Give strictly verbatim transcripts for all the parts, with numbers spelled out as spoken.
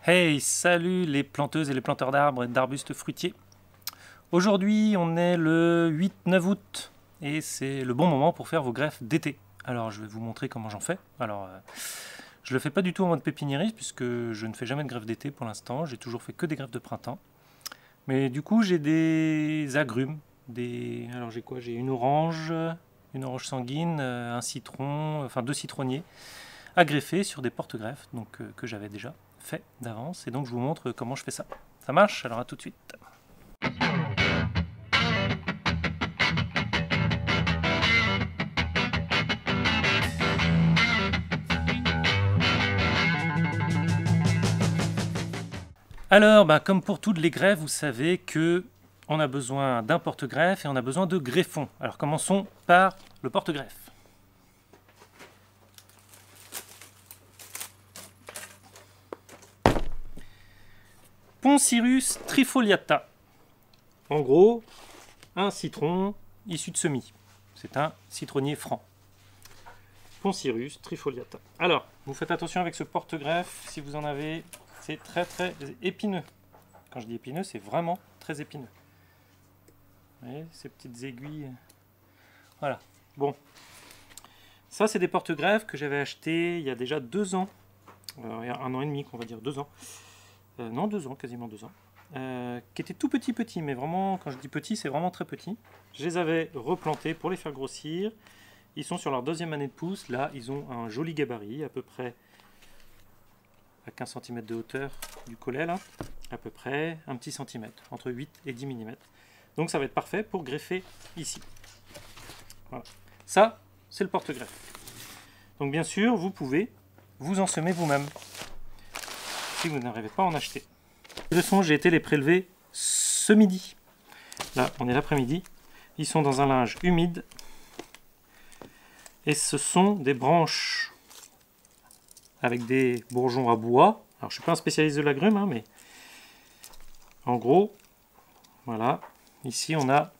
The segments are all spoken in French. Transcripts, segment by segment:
Hey, salut les planteuses et les planteurs d'arbres et d'arbustes fruitiers. Aujourd'hui, on est le huit neuf août et c'est le bon moment pour faire vos greffes d'été. Alors, je vais vous montrer comment j'en fais. Alors, euh, je le fais pas du tout en mode pépiniériste puisque je ne fais jamais de greffe d'été pour l'instant. J'ai toujours fait que des greffes de printemps. Mais du coup, j'ai des agrumes. Des... Alors, j'ai quoi? J'ai une orange, une orange sanguine, euh, un citron, enfin deux citronniers à greffer sur des porte-greffes donc, euh, que j'avais déjà fait d'avance. Et donc, je vous montre comment je fais ça. Ça marche? Alors, à tout de suite. Alors, bah, comme pour toutes les greffes, vous savez que on a besoin d'un porte-greffe et on a besoin de greffons. Alors commençons par le porte-greffe. Poncirus trifoliata. En gros, un citron issu de semis. C'est un citronnier franc. Poncirus trifoliata. Alors, vous faites attention avec ce porte-greffe, si vous en avez, c'est très très épineux. Quand je dis épineux, c'est vraiment très épineux. Vous voyez, ces petites aiguilles. Voilà. Bon. Ça, c'est des porte-greffes que j'avais achetés il y a déjà deux ans. Euh, il y a un an et demi, qu'on va dire deux ans. Euh, non, deux ans, quasiment deux ans. Euh, qui étaient tout petits, petits. Mais vraiment, quand je dis petits, c'est vraiment très petit. Je les avais replantés pour les faire grossir. Ils sont sur leur deuxième année de pousse. Là, ils ont un joli gabarit, à peu près à quinze centimètres de hauteur du collet, là. À peu près un petit centimètre, entre huit et dix millimètres. Donc ça va être parfait pour greffer ici. Voilà. Ça, c'est le porte-greffe. Donc bien sûr, vous pouvez vous en semer vous-même, si vous n'arrivez pas à en acheter. Les leçons, j'ai été les prélever ce midi. Là, on est l'après-midi. Ils sont dans un linge humide. Et ce sont des branches avec des bourgeons à bois. Alors, je ne suis pas un spécialiste de l'agrume, hein, mais en gros, voilà. Ici, on a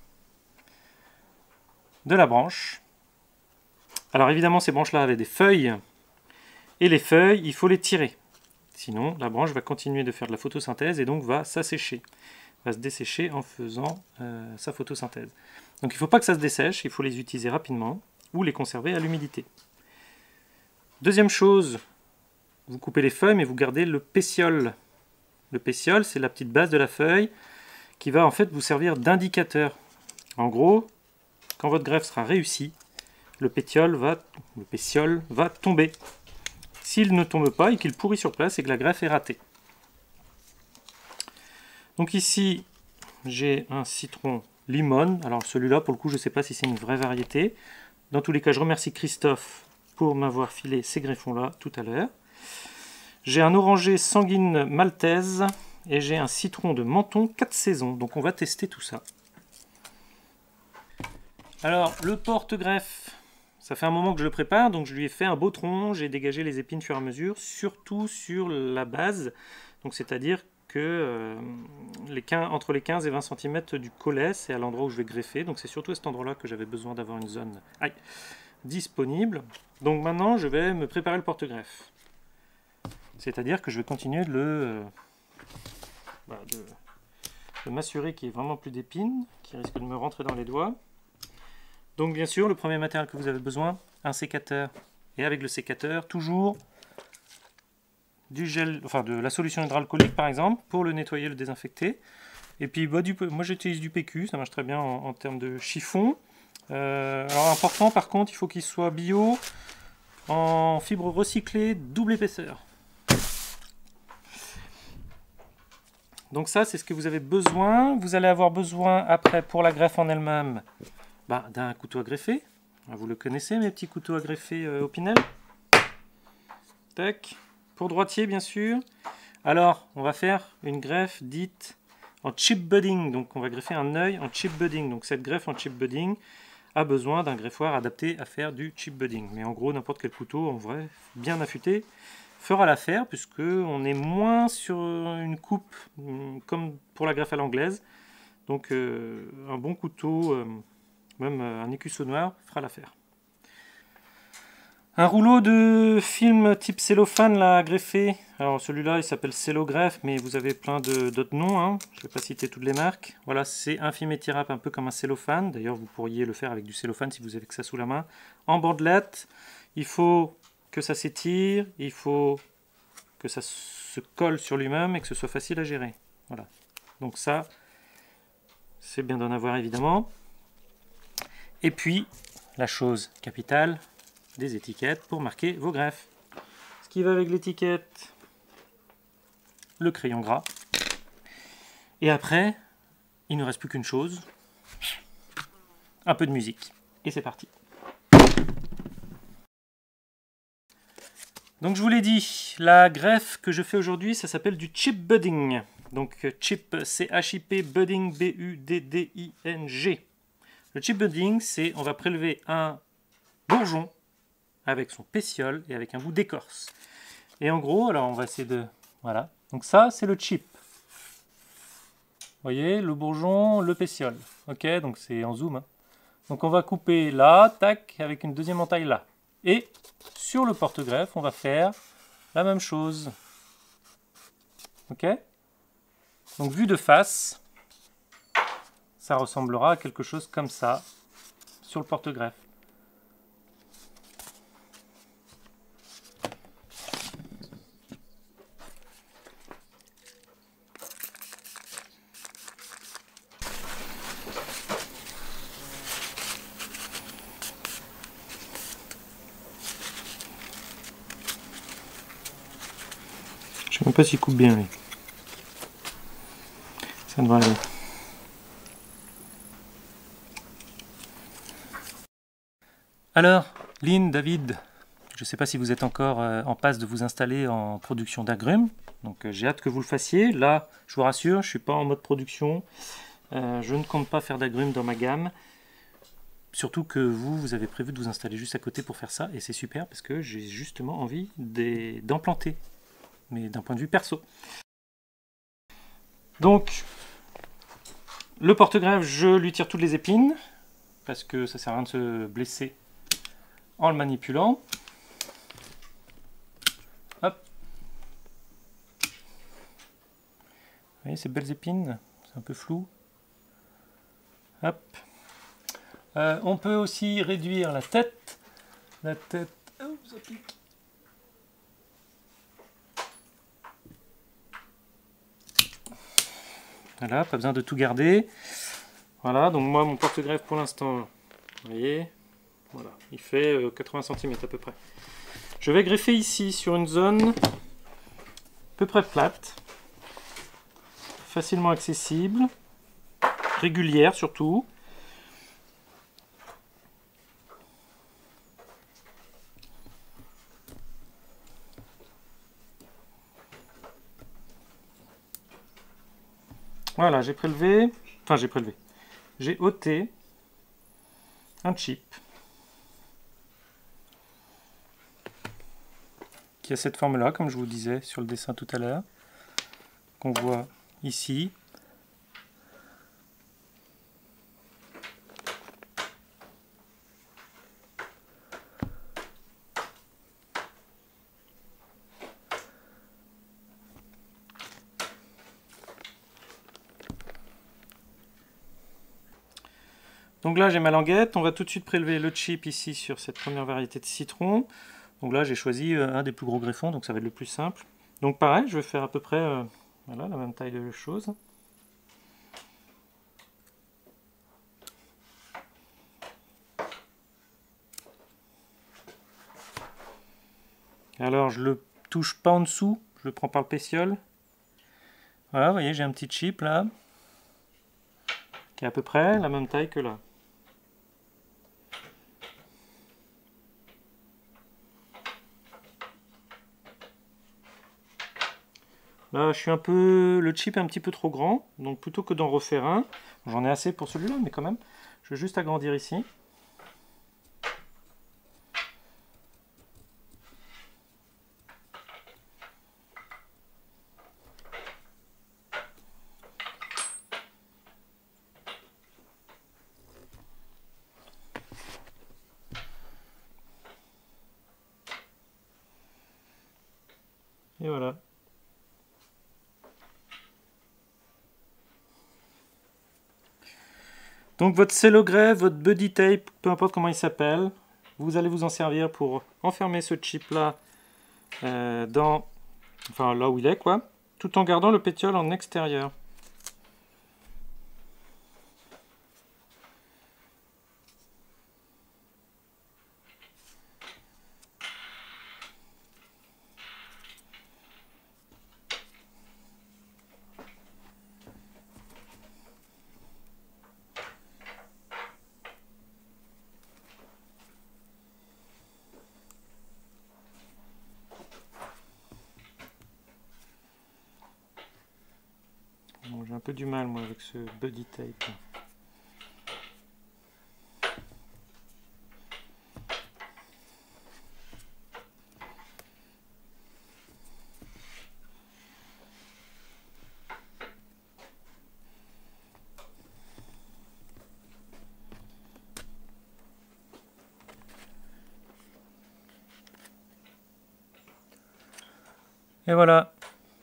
de la branche. Alors, évidemment, ces branches-là avaient des feuilles. Et les feuilles, il faut les tirer. Sinon, la branche va continuer de faire de la photosynthèse et donc va s'assécher. Va se dessécher en faisant euh, sa photosynthèse. Donc, il ne faut pas que ça se dessèche. Il faut les utiliser rapidement ou les conserver à l'humidité. Deuxième chose, vous coupez les feuilles, mais vous gardez le pétiole. Le pétiole, c'est la petite base de la feuille qui va en fait vous servir d'indicateur. En gros, quand votre greffe sera réussie, le pétiole va, le pétiole va tomber. S'il ne tombe pas et qu'il pourrit sur place, c'est que la greffe est ratée. Donc ici, j'ai un citron limone. Alors celui-là, pour le coup, je ne sais pas si c'est une vraie variété. Dans tous les cas, je remercie Christophe pour m'avoir filé ces greffons-là tout à l'heure. J'ai un oranger sanguine maltaise et j'ai un citron de Menton quatre saisons. Donc on va tester tout ça. Alors, le porte-greffe, ça fait un moment que je le prépare, donc je lui ai fait un beau tronc, j'ai dégagé les épines au fur et à mesure, surtout sur la base, donc c'est-à-dire que euh, les quinze, entre les quinze et vingt centimètres du collet, c'est à l'endroit où je vais greffer, donc c'est surtout à cet endroit-là que j'avais besoin d'avoir une zone aïe, disponible. Donc maintenant, je vais me préparer le porte-greffe. C'est-à-dire que je vais continuer de le... Euh, bah, de, de m'assurer qu'il n'y ait vraiment plus d'épines, qui risquent de me rentrer dans les doigts. Donc bien sûr, le premier matériel que vous avez besoin, un sécateur. Et avec le sécateur, toujours du gel, enfin de la solution hydroalcoolique par exemple, pour le nettoyer, le désinfecter. Et puis bah, du, moi j'utilise du P Q, ça marche très bien en, en termes de chiffon. Euh, alors important par contre, il faut qu'il soit bio, en fibre recyclée, double épaisseur. Donc ça, c'est ce que vous avez besoin. Vous allez avoir besoin après pour la greffe en elle-même, bah, d'un couteau à greffer. Vous le connaissez, mes petits couteaux à greffer euh, Opinel. Tac. Pour droitier, bien sûr. Alors, on va faire une greffe dite en chip budding. Donc, on va greffer un œil en chip budding. Donc, cette greffe en chip budding a besoin d'un greffoir adapté à faire du chip budding. Mais en gros, n'importe quel couteau, en vrai, bien affûté, fera l'affaire, puisque on est moins sur une coupe comme pour la greffe à l'anglaise. Donc, euh, un bon couteau... Euh, Même un écusseau noir fera l'affaire. Un rouleau de film type cellophane là, à greffer. Alors celui-là, il s'appelle Cellogreffe, mais vous avez plein d'autres noms. Hein. Je ne vais pas citer toutes les marques. Voilà, c'est un film étirable un peu comme un cellophane. D'ailleurs, vous pourriez le faire avec du cellophane si vous avez que ça sous la main. En bandelette, il faut que ça s'étire, il faut que ça se colle sur lui-même et que ce soit facile à gérer. Voilà. Donc ça, c'est bien d'en avoir évidemment. Et puis, la chose capitale, des étiquettes pour marquer vos greffes. Ce qui va avec l'étiquette, le crayon gras. Et après, il ne reste plus qu'une chose, un peu de musique. Et c'est parti. Donc je vous l'ai dit, la greffe que je fais aujourd'hui, ça s'appelle du chip budding. Donc chip, C H I P, budding, B U D D I N G. Le chip budding, c'est on va prélever un bourgeon avec son pétiole et avec un bout d'écorce. Et en gros, alors on va essayer de... Voilà. Donc ça, c'est le chip. Vous voyez, le bourgeon, le pétiole. Ok, donc c'est en zoom. Hein. Donc on va couper là, tac, avec une deuxième entaille là. Et sur le porte-greffe, on va faire la même chose. Ok? Donc vu de face, ça ressemblera à quelque chose comme ça sur le porte-greffe. Je sais même pas s'il coupe bien lui. Ça devrait aller. Alors, Lynn, David, je ne sais pas si vous êtes encore euh, en passe de vous installer en production d'agrumes. Donc euh, j'ai hâte que vous le fassiez. Là, je vous rassure, je ne suis pas en mode production. Euh, je ne compte pas faire d'agrumes dans ma gamme. Surtout que vous, vous avez prévu de vous installer juste à côté pour faire ça. Et c'est super parce que j'ai justement envie d'en planter. Mais d'un point de vue perso. Donc, le porte-greffe, je lui tire toutes les épines, parce que ça sert à rien de se blesser en le manipulant. Hop. Vous voyez ces belles épines, c'est un peu flou. Hop. Euh, on peut aussi réduire la tête. La tête... Oh, ça pique. Voilà, pas besoin de tout garder. Voilà, donc moi, mon porte-greffe pour l'instant, vous voyez, voilà, il fait euh, quatre-vingts centimètres à peu près. Je vais greffer ici sur une zone à peu près plate, facilement accessible, régulière surtout. Voilà, j'ai prélevé, enfin j'ai prélevé, j'ai ôté un chip qui a cette forme-là, comme je vous disais sur le dessin tout à l'heure, qu'on voit ici. Donc là j'ai ma languette, on va tout de suite prélever le chip ici sur cette première variété de citron. Donc là j'ai choisi un des plus gros greffons, donc ça va être le plus simple. Donc pareil, je vais faire à peu près euh, voilà, la même taille de choses. Alors je le touche pas en dessous, je le prends par le pétiole. Voilà, vous voyez j'ai un petit chip là, qui est à peu près la même taille que là. Là, je suis un peu... Le chip est un petit peu trop grand, donc plutôt que d'en refaire un, j'en ai assez pour celui-là, mais quand même, je vais juste agrandir ici. Et voilà. Donc votre cello greffe, votre buddy tape, peu importe comment il s'appelle, vous allez vous en servir pour enfermer ce chip là euh, dans, enfin là où il est quoi, tout en gardant le pétiole en extérieur. Bon, j'ai un peu du mal moi avec ce buddy tape. Et voilà.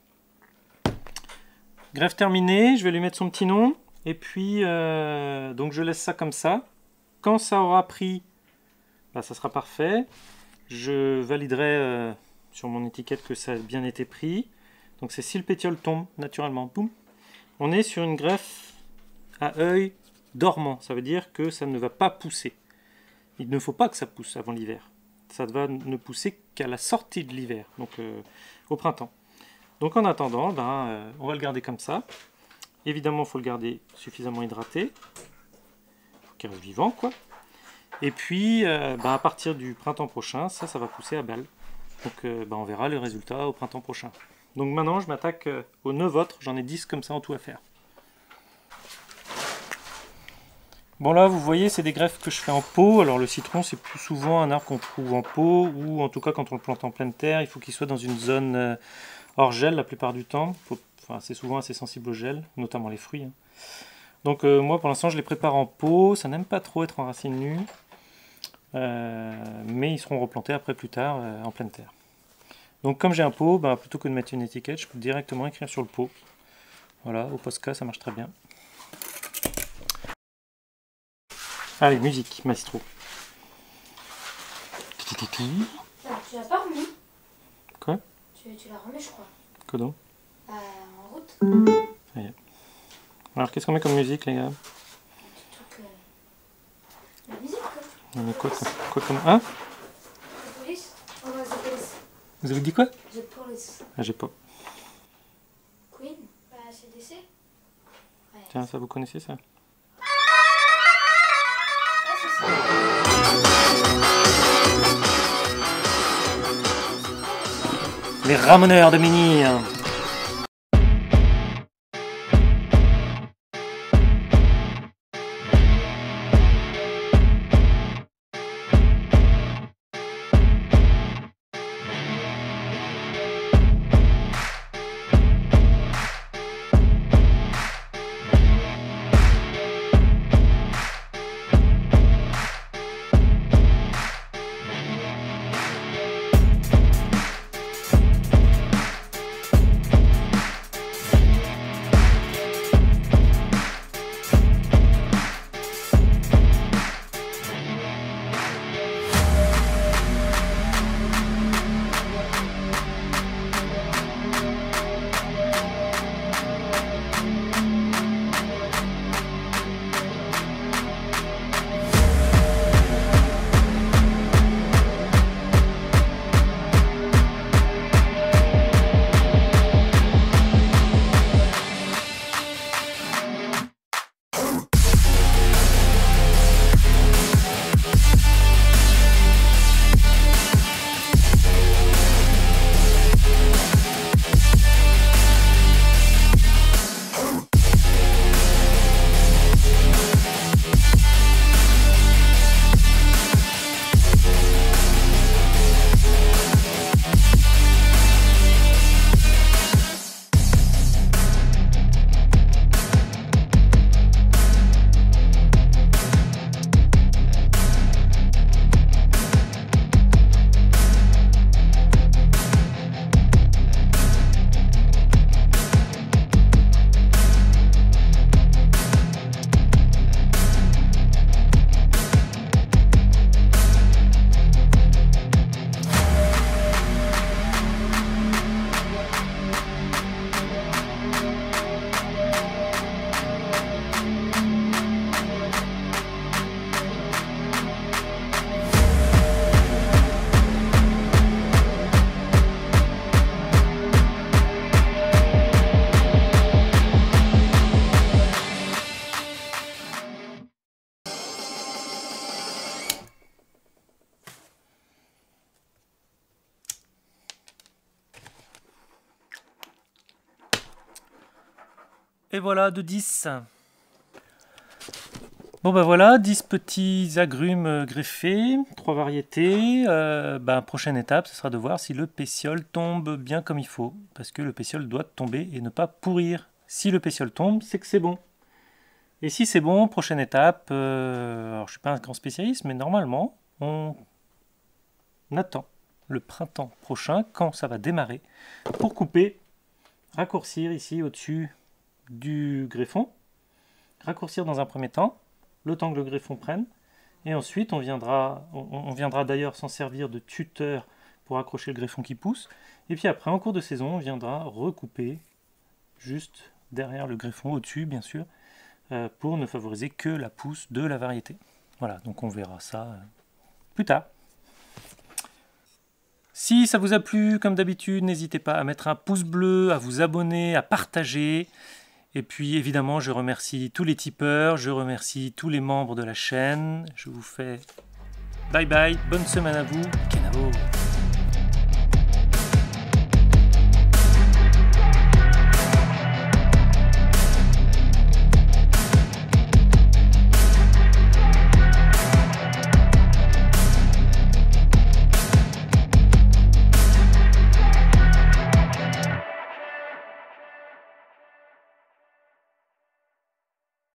Greffe terminée, je vais lui mettre son petit nom. Et puis, euh, donc je laisse ça comme ça. Quand ça aura pris, bah, ça sera parfait. Je validerai euh, sur mon étiquette que ça a bien été pris. Donc c'est si le pétiole tombe naturellement. Boum. On est sur une greffe à œil dormant. Ça veut dire que ça ne va pas pousser. Il ne faut pas que ça pousse avant l'hiver. Ça va ne pousser qu'à la sortie de l'hiver, donc euh, au printemps. Donc en attendant, ben, euh, on va le garder comme ça. Évidemment, il faut le garder suffisamment hydraté. Il faut qu'il reste vivant, quoi. Et puis, euh, ben, à partir du printemps prochain, ça, ça va pousser à balle. Donc euh, ben, on verra le résultat au printemps prochain. Donc maintenant, je m'attaque euh, aux neuf autres. J'en ai dix comme ça en tout à faire. Bon là, vous voyez, c'est des greffes que je fais en pot. Alors le citron, c'est plus souvent un arbre qu'on trouve en pot, ou en tout cas quand on le plante en pleine terre, il faut qu'il soit dans une zone euh, hors gel la plupart du temps. Faut, enfin, c'est souvent assez sensible au gel, notamment les fruits. Hein. Donc euh, moi, pour l'instant, je les prépare en pot. Ça n'aime pas trop être en racines nues, euh, mais ils seront replantés après plus tard euh, en pleine terre. Donc comme j'ai un pot, bah, plutôt que de mettre une étiquette, je peux directement écrire sur le pot. Voilà, au Posca, ça marche très bien. Allez, musique, maestro. Ah, tu l'as pas remis? Quoi? Tu, tu l'as remis, je crois. Quoi donc? Euh, en route. Ça y est. Alors, qu'est-ce qu'on met comme musique, les gars? Un petit truc. Euh... La musique, quoi. On met quoi, quoi, quoi comme... Hein? The Police? Oh, non, The Police. Vous avez dit quoi? The Police. Ah, j'ai pas. Queen? Bah, C D C. Ouais. Tiens, ça, vous connaissez ça? Les ramoneurs de Menhir. Et voilà, de dix. Bon ben voilà, dix petits agrumes greffés, trois variétés. Euh, ben, prochaine étape, ce sera de voir si le pétiole tombe bien comme il faut. Parce que le pétiole doit tomber et ne pas pourrir. Si le pétiole tombe, c'est que c'est bon. Et si c'est bon, prochaine étape, euh, alors je ne suis pas un grand spécialiste, mais normalement, on attend le printemps prochain, quand ça va démarrer, pour couper, raccourcir ici au-dessus du greffon, raccourcir dans un premier temps, le temps que le greffon prenne, et ensuite on viendra, on, on viendra d'ailleurs s'en servir de tuteur pour accrocher le greffon qui pousse, et puis après en cours de saison on viendra recouper juste derrière le greffon, au-dessus bien sûr, euh, pour ne favoriser que la pousse de la variété. Voilà, donc on verra ça euh, plus tard. Si ça vous a plu, comme d'habitude, n'hésitez pas à mettre un pouce bleu, à vous abonner, à partager. Et puis évidemment, je remercie tous les tipeurs, je remercie tous les membres de la chaîne. Je vous fais bye bye, bonne semaine à vous. Kenavo.